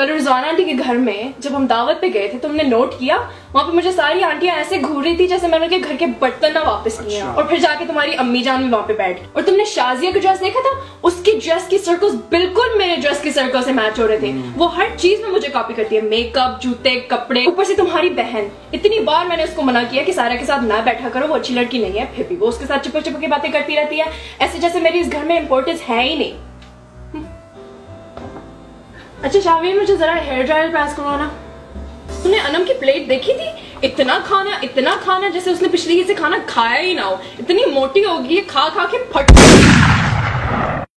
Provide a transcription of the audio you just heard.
कल रिजवाना आंटी के घर में जब हम दावत पे गए थे, तुमने नोट किया वहाँ पे मुझे सारी आंटियां ऐसे घूर रही थी जैसे मैंने उनके घर के बर्तन ना वापस किए हैं। और फिर जाके तुम्हारी अम्मी जान भी वहाँ पे बैठ। और तुमने शाजिया की ड्रेस देखा था, उसकी ड्रेस की सर्कल्स बिल्कुल मेरे ड्रेस की सर्कल से मैच हो रहे थे। वो हर चीज में मुझे कॉपी करती है, मेकअप, जूते, कपड़े। ऊपर से तुम्हारी बहन, इतनी बार मैंने उसको मना किया कि सारा के साथ ना बैठा करो, वो अच्छी लड़की नहीं है, फिर भी वो उसके साथ चिपक चिपक के बातें करती रहती है, ऐसे जैसे मेरी इस घर में इंपॉर्टेंस है ही नहीं। अच्छा शावीर, मुझे जरा हेयर ड्रायर पास करो ना। तुमने अनम की प्लेट देखी थी? इतना खाना जैसे उसने पिछली से खाना खाया ही ना हो। इतनी मोटी होगी, खा खा के फट